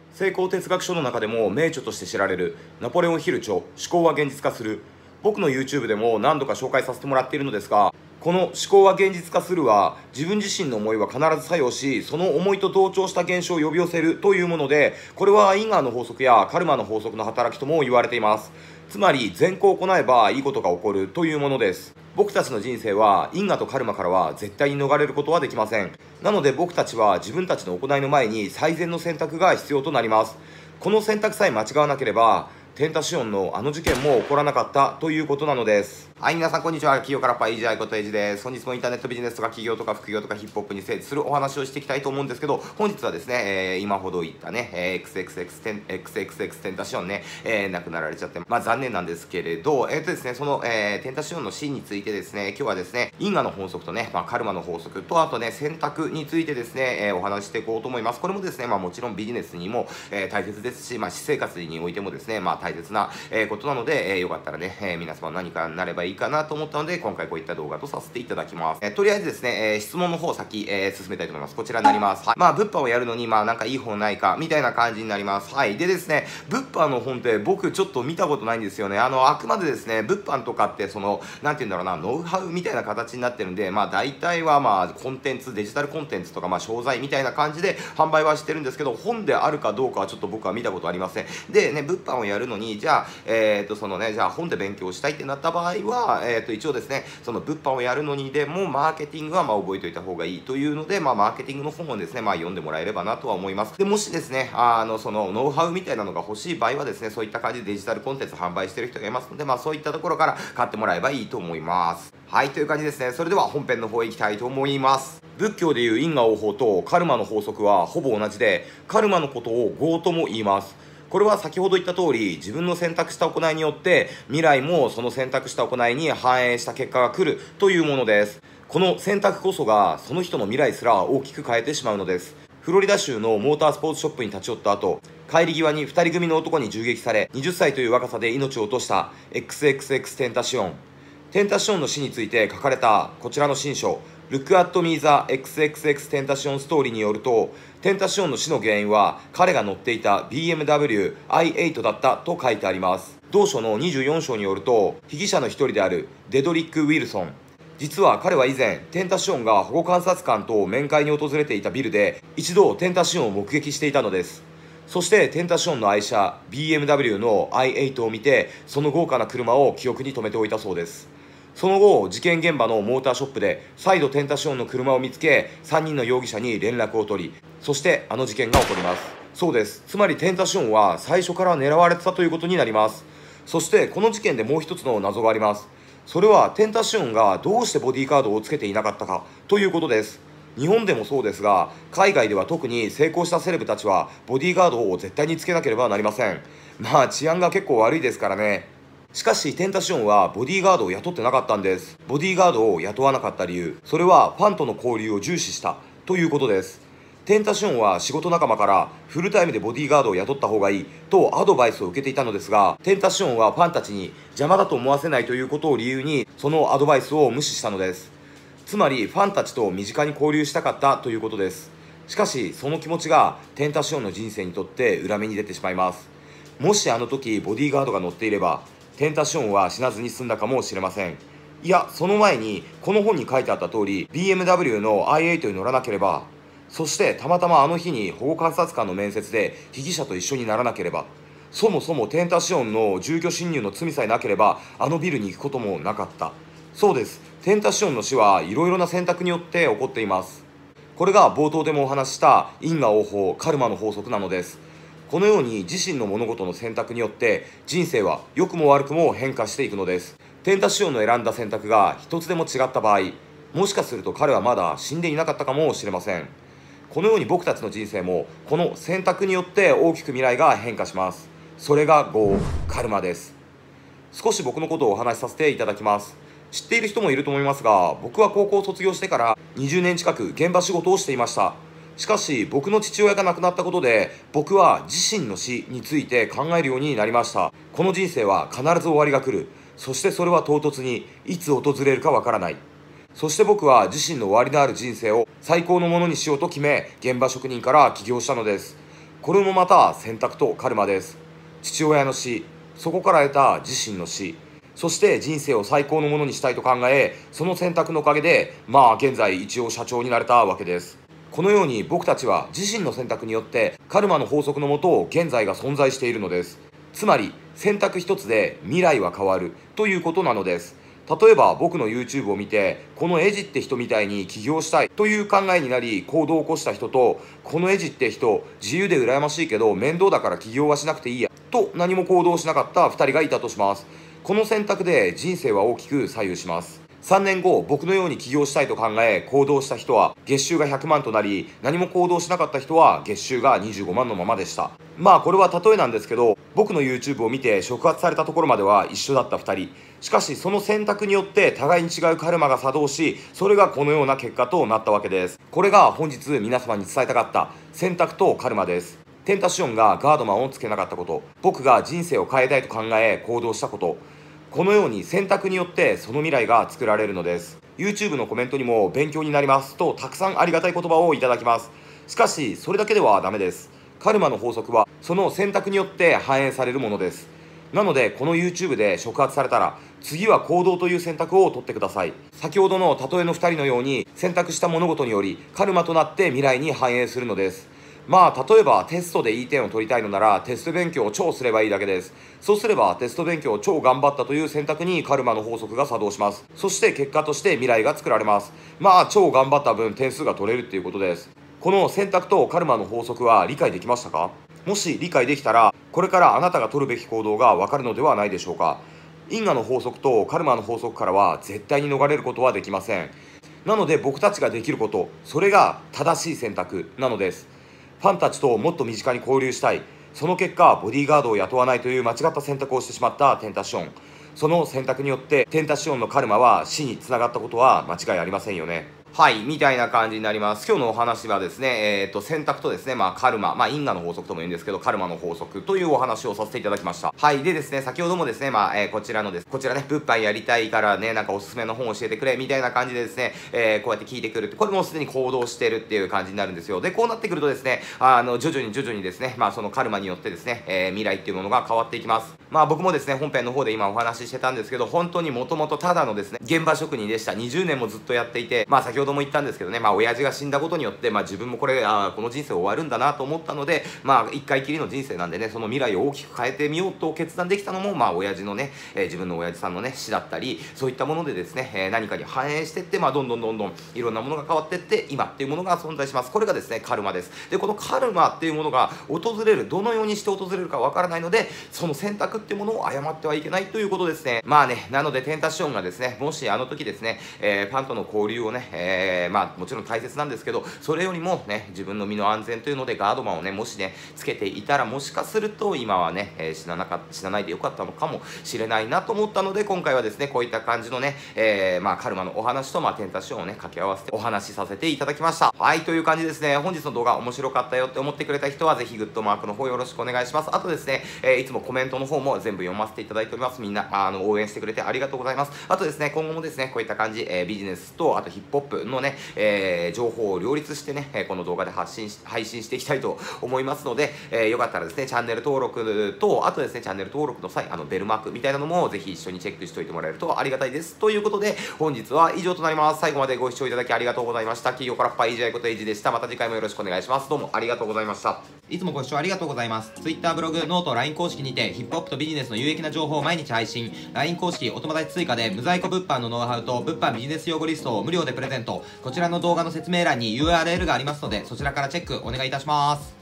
成功哲学書の中でも名著として知られるナポレオン・ヒル著思考は現実化する。僕の YouTube でも何度か紹介させてもらっているのですが、この思考は現実化するは自分自身の思いは必ず作用し、その思いと同調した現象を呼び寄せるというもので、これは因果の法則やカルマの法則の働きとも言われています。つまり善行を行えばいいことが起こるというものです。僕たちの人生は因果とカルマからは絶対に逃れることはできません。なので僕たちは自分たちの行いの前に最善の選択が必要となります。この選択さえ間違わなければテンタシオンのあの事件も起こらなかったということなのです。はい、皆さんこんにちは。企業からパイジャイことエイジです。本日もインターネットビジネスとか企業とか副業とかヒップホップに精通するお話をしていきたいと思うんですけど、本日はですね、今ほど言ったね、XXX テンタシオンね、亡くなられちゃって、残念なんですけれど、ですね、その、テンタシオンの死についてですね、今日はですね、因果の法則とね、カルマの法則と、あとね、選択についてですね、お話していこうと思います。これもですね、もちろんビジネスにも、大切ですし、私生活においてもですね、大切な、ことなので、よかったらね、皆様何かになればいいかなと思ったので、今回こういった動画とさせていただきます。とりあえずですね、質問の方先、進めたいと思います。こちらになります。はい、物販をやるのに、なんかいい本ないか、みたいな感じになります。はい。でですね、物販の本って僕ちょっと見たことないんですよね。あくまでですね、物販とかって、なんて言うんだろうな、ノウハウみたいな形になってるんで、大体はコンテンツ、デジタルコンテンツとか、商材みたいな感じで販売はしてるんですけど、本であるかどうかはちょっと僕は見たことありません。でね、物販をやるのに、じゃあ、じゃあ本で勉強したいってなった場合は、一応ですね、その物販をやるのにでも、マーケティングは覚えておいた方がいいというので、マーケティングの本をですね、読んでもらえればなとは思います。で、もしですね、そのノウハウみたいなのが欲しい場合はですね、そういった感じでデジタルコンテンツ販売してる人がいますので、そういったところから買ってもらえばいいと思います。はい、という感じですね。それでは本編の方へ行きたいと思います。仏教でいう因果応報とカルマの法則はほぼ同じで、カルマのことを業とも言います。これは先ほど言った通り、自分の選択した行いによって未来もその選択した行いに反映した結果が来るというものです。この選択こそがその人の未来すら大きく変えてしまうのです。フロリダ州のモータースポーツショップに立ち寄った後、帰り際に2人組の男に銃撃され、20歳という若さで命を落とした XXX テンタシオン。テンタシオンの死について書かれたこちらの新書、Look at Me the XXX テンタシオンストーリーによると、テンタシオンの死の原因は彼が乗っていた BMW i8 だったと書いてあります。同書の24章によると、被疑者の一人であるデドリック・ウィルソン。実は彼は以前、テンタシオンが保護観察官と面会に訪れていたビルで、一度テンタシオンを目撃していたのです。そしてテンタシオンの愛車 BMW の i8 を見て、その豪華な車を記憶に留めておいたそうです。その後、事件現場のモーターショップで再度テンタシオンの車を見つけ、3人の容疑者に連絡を取り、そしてあの事件が起こります。そうです。つまりテンタシオンは最初から狙われてたということになります。そしてこの事件でもう一つの謎があります。それはテンタシオンがどうしてボディーカードをつけていなかったかということです。日本でもそうですが、海外では特に成功したセレブたちはボディーガードを絶対につけなければなりません。治安が結構悪いですからね。しかしテンタシオンはボディーガードを雇ってなかったんです。ボディーガードを雇わなかった理由、それはファンとの交流を重視したということです。テンタシオンは仕事仲間からフルタイムでボディーガードを雇った方がいいとアドバイスを受けていたのですが、テンタシオンはファンたちに邪魔だと思わせないということを理由にそのアドバイスを無視したのです。つまりファンたちと身近に交流したかったということです。しかしその気持ちがテンタシオンの人生にとって裏目に出てしまいます。もしあの時ボディーガードが乗っていれば、テンタシオンは死なずに済んだかもしれません。いや、その前にこの本に書いてあった通り BMW の i8 に乗らなければ、そしてたまたまあの日に保護観察官の面接で被疑者と一緒にならなければ、そもそもテンタシオンの住居侵入の罪さえなければあのビルに行くこともなかった。そうです。テンタシオンの死はいろいろな選択によって起こっています。これが冒頭でもお話しした因果応報カルマの法則なのです。このように自身の物事の選択によって人生は良くも悪くも変化していくのです。テンタシオンの選んだ選択が一つでも違った場合、もしかすると彼はまだ死んでいなかったかもしれません。このように僕たちの人生もこの選択によって大きく未来が変化します。それが業、カルマです。少し僕のことをお話しさせていただきます。知っている人もいると思いますが、僕は高校を卒業してから20年近く現場仕事をしていました。しかし僕の父親が亡くなったことで、僕は自身の死について考えるようになりました。この人生は必ず終わりが来る。そしてそれは唐突にいつ訪れるかわからない。そして僕は自身の終わりのある人生を最高のものにしようと決め、現場職人から起業したのです。 これもまた選択とカルマです。父親の死、そこから得た自身の死、そして人生を最高のものにしたいと考え、その選択のおかげで現在一応社長になれたわけです。このように僕たちは自身の選択によってカルマの法則のもと現在が存在しているのです。つまり選択一つで未来は変わるということなのです。例えば僕の YouTube を見て、このエジって人みたいに起業したいという考えになり行動を起こした人と、このエジって人自由で羨ましいけど面倒だから起業はしなくていいやと何も行動しなかった2人がいたとします。この選択で人生は大きく左右します。3年後、僕のように起業したいと考え行動した人は月収が100万となり、何も行動しなかった人は月収が25万のままでした。これは例えなんですけど、僕の YouTube を見て触発されたところまでは一緒だった2人。しかしその選択によって互いに違うカルマが作動し、それがこのような結果となったわけです。これが本日皆様に伝えたかった選択とカルマです。テンタシオンがガードマンをつけなかったこと、僕が人生を変えたいと考え行動したこと、このように選択によってその未来が作られるのです。 YouTube のコメントにも勉強になりますとたくさんありがたい言葉をいただきます。しかしそれだけではダメです。カルマの法則はその選択によって反映されるものです。なのでこの YouTube で触発されたら次は行動という選択を取ってください。先ほどの例えの2人のように選択した物事によりカルマとなって未来に反映するのです。例えばテストでいい点を取りたいのならテスト勉強を超すればいいだけです。そうすればテスト勉強を超頑張ったという選択にカルマの法則が作動します。そして結果として未来が作られます。超頑張った分点数が取れるっていうことです。この選択とカルマの法則は理解できましたか？もし理解できたらこれからあなたが取るべき行動がわかるのではないでしょうか。因果の法則とカルマの法則からは絶対に逃れることはできません。なので僕たちができること、それが正しい選択なのです。ファンたちともっと身近に交流したい。その結果ボディーガードを雇わないという間違った選択をしてしまったテンタシオン。その選択によってテンタシオンのカルマは死につながったことは間違いありませんよね。はい、みたいな感じになります。今日のお話はですね、選択とですね、カルマ、因果の法則とも言うんですけど、カルマの法則というお話をさせていただきました。はい、でですね、先ほどもですね、こちらね、物販やりたいからね、なんかおすすめの本を教えてくれ、みたいな感じでですね、こうやって聞いてくるって、これもすでに行動してるっていう感じになるんですよ。で、こうなってくるとですね、徐々にですね、そのカルマによってですね、未来っていうものが変わっていきます。僕もですね、本編の方で今お話ししてたんですけど、本当にもともとただのですね、現場職人でした。20年もずっとやっていて、先ほども言ったんですけどね、親父が死んだことによって、自分もこの人生終わるんだなと思ったので、一回きりの人生なんでね、その未来を大きく変えてみようと決断できたのも、親父のね、自分の親父さんのね、死だったり、そういったものでですね、何かに反映していって、どんどんいろんなものが変わっていって、今っていうものが存在します。これがですね、カルマです。で、このカルマっていうものが訪れる、どのようにして訪れるかわからないので、その選択っていうものを誤ってはいけないということですね。なので、テンタシオンがですね、もしあの時ですね、ファンとの交流をね、もちろん大切なんですけど、それよりもね、自分の身の安全というのでガードマンをね、もしね、つけていたら、もしかすると今はね、死なないでよかったのかもしれないなと思ったので、今回はですね、こういった感じのね、カルマのお話と、テンタシオンをね、掛け合わせてお話しさせていただきました。はい、という感じですね。本日の動画面白かったよって思ってくれた人は、ぜひグッドマークの方よろしくお願いします。あとですね、いつもコメントの方も全部読ませていただいております。みんな、応援してくれてありがとうございます。あとですね、今後もですね、こういった感じ、ビジネスと、あとヒップホップのね、情報を両立してね、この動画で配信していきたいと思いますので、よかったらですね、チャンネル登録と、あとですね、チャンネル登録の際、ベルマークみたいなのもぜひ一緒にチェックしておいてもらえるとありがたいです。ということで、本日は以上となります。最後までご視聴いただきありがとうございました。企業からパイジャイことエイジでした。また次回もよろしくお願いします。どうもありがとうございました。 いつもご視聴ありがとうございます。Twitter、ブログ、ノート、LINE 公式にてヒップホップとビジネスの有益な情報を毎日配信。LINE 公式お友達追加で無在庫物販のノウハウと物販ビジネス用語リストを無料でプレゼント。こちらの動画の説明欄に URL がありますので、そちらからチェックお願いいたします。